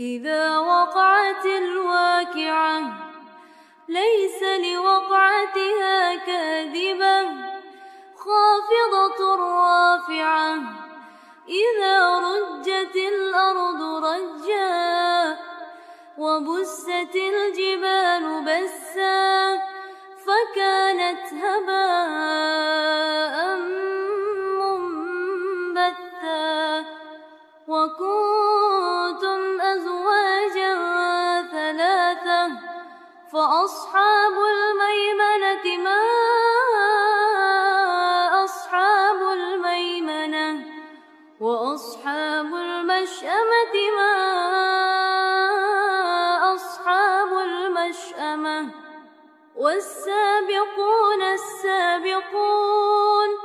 إذا وقعت الواقعة ليس لوقعتها كاذبة خافضة رافعة إذا رجت الأرض رجا وبست الجبال بسا فكانت هباء منبثا وكنتم أزواجا ثلاثة فأصحاب الميمنة ما أصحاب الميمنة وأصحاب المشأمة ما أصحاب المشأمة والسابقون السابقون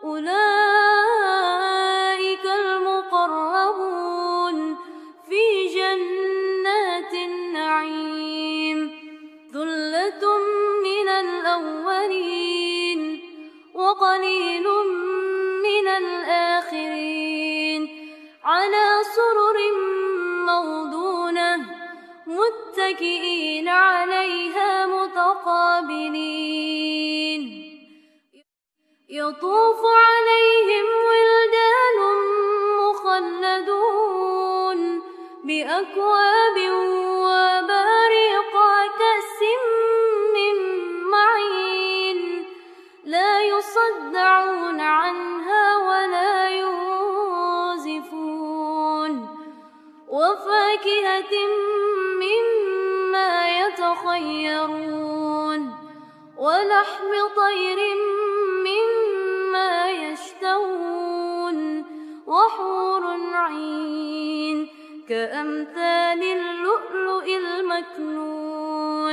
أولئك المقربون في جنات النعيم ثلة من الأولين وقليل من الآخرين على سرر موضونة متكئين عليها متقابلين يطوف عليهم ولدان مخلدون بأكواب وأباريق كأس من معين لا يصدعون عنها ولا ينزفون وفاكهة مما يتخيرون ولحم طير مما يشتهون وحور عين كأمثال اللؤلؤ المكنون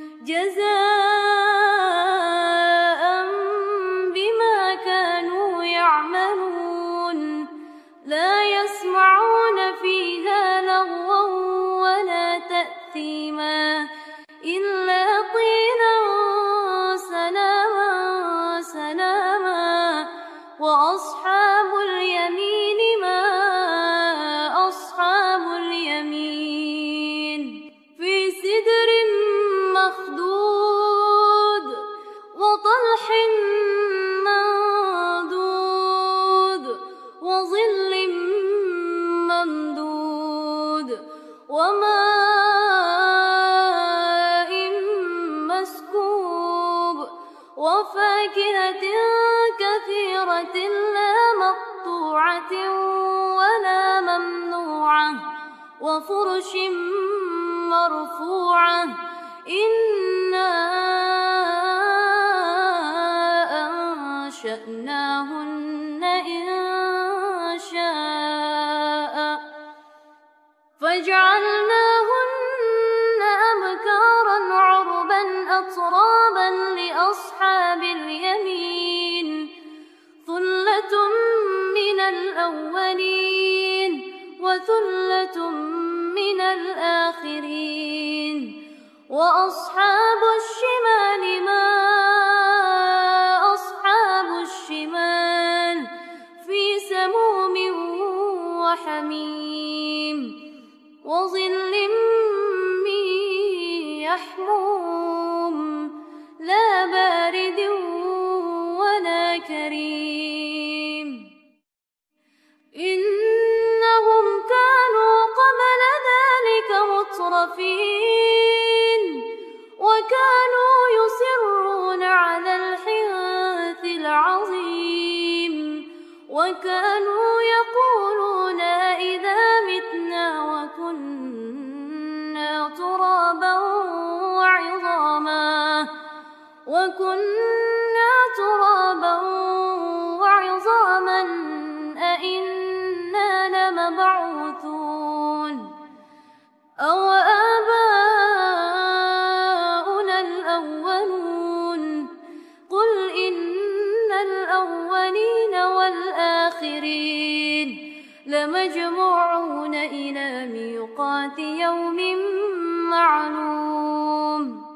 جزاء بما كانوا يعملون لا يسمعون فيها لغوا ولا تأثيما إلا قيلا سلاما سلاما وأصحاب اليمين ما أصحاب اليمين في سدر مخضود وطلح منضود وظل ممدود وماء مسكوب وفاكهة كثيرة لا مقطوعة ولا ممنوعة وفرش مرفوعة إنا أنشأناهن إنشاء فجعلناهن أبكارا عربا أترابا لأصحاب اليمين ثلة من الأولين وثلة من الآخرين وأصحاب الشمال ما أصحاب الشمال في سموم وحميم وظل من يحموم لا بارد ولا كريم إنهم كانوا قبل ذلك مترفين وكانوا يصرون على الحنث العظيم وكانوا يقولون إذا متنا وكنا ترابا وعظاما أئنا لمبعوثون أو آباؤنا الأولون قل إن الأولين والآخرين لمجموعون إلى ميقات يوم معلوم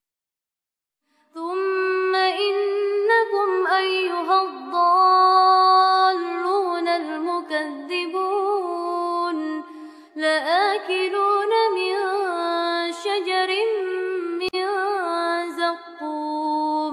ثم إنكم أيها الضالون المكذبون لآكلون من شجر من زقوم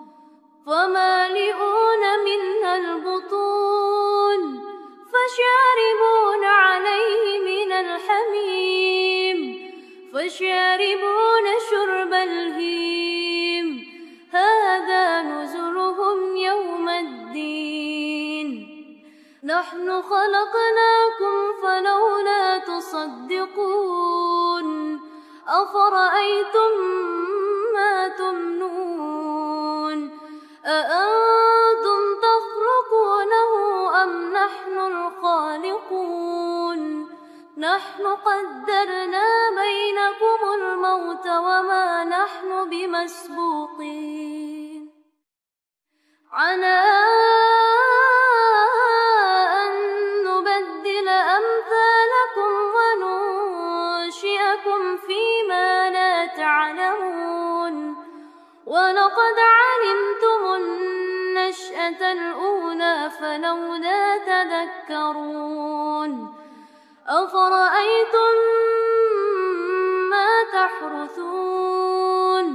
فمالئون منها البطون فشاربون عليه من الحميم فشاربون شرب الهيم هذا نزلهم يوم الدين نحن خلقناكم فلولا تصدقون أفرأيتم ما تمنون أأنتم تخلقونه أم نحن الخالقون نحن قدرنا بينكم الموت وما نحن بمسبوقين على أن نبدل أمثالكم وننشئكم فيما لا تعلمون ولقد علمتم النشأة الأولى فلولا تذكرون أفرأيتم ما تحرثون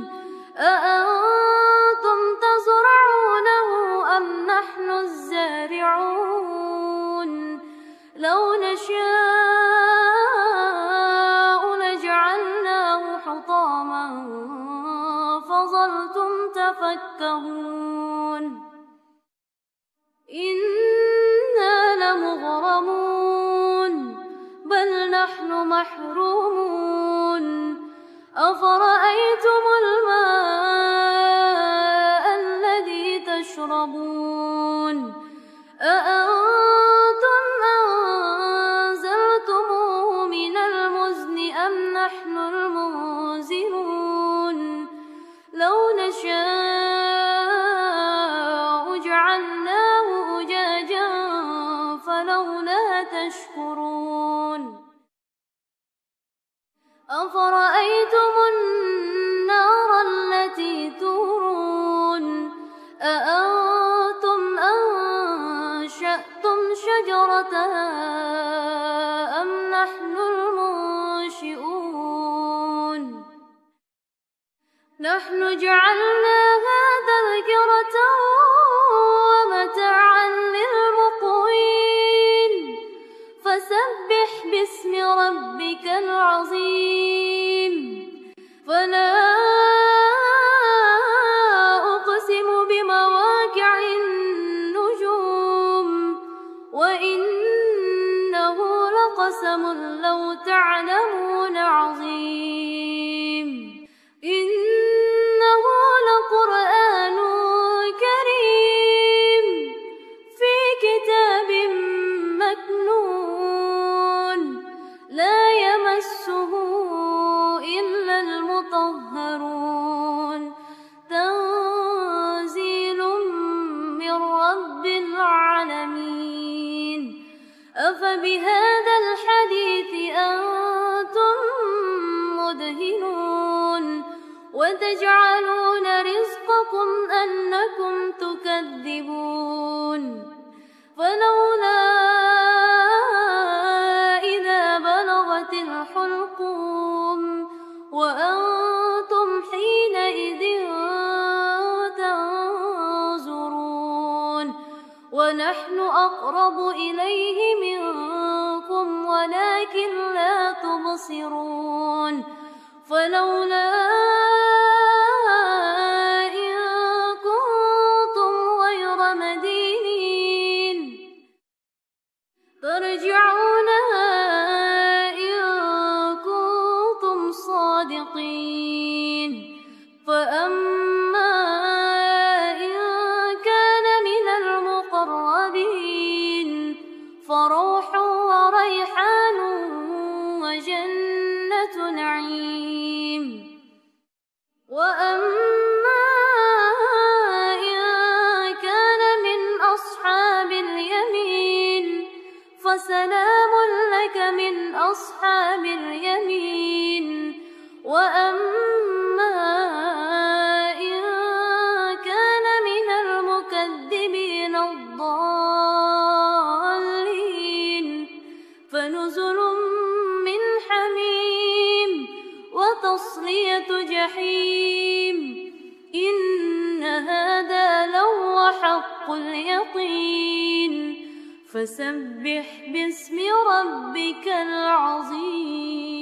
أأنتم تزرعونه أم نحن الزارعون لو نشاء لجعلناه حطاما فظلتم تفكهون إنا لمغرمون بل نحن محرومون أفرأيتم الماء الذي تشربون أأنتم أنزلتموه من المزن أم نحن المنزلون لو نشاء جعلناه أجاجا فلولا تشكرون أفرأيتم النار التي تورون أأنتم أنشأتم شجرتها أم نحن المنشئون نحن جعلناها تذكرة ومتاعا للمقوين فسبح باسم ربك العظيم فلا أقسم بمواقع النجوم وإنه لقسم لو تعلمون عظيم إنه لقرآن كريم في كتاب مكنون لا يمسه إلا المطهرون تنزيل من رب العالمين أفبهذا الحديث أنتم مدهنون وتجعلون رزقكم أنكم تكذبون فلولا إذا بلغت الحلقوم وأنتم حينئذ تنظرون ونحن أقرب إليه منكم ولكن لا تبصرون فلولا إن كنتم غير مدينين ترجعونها إن كنتم صادقين فأما إن كان من المقربين فروح وريحان وجنة نعيم وأما إن كان من أصحاب اليمين فسلام لك من أصحاب اليمين وأما إن كان من المكذبين الضالين فنزل وتصلية جحيم إن هذا لهو حق اليقين فسبح باسم ربك العظيم.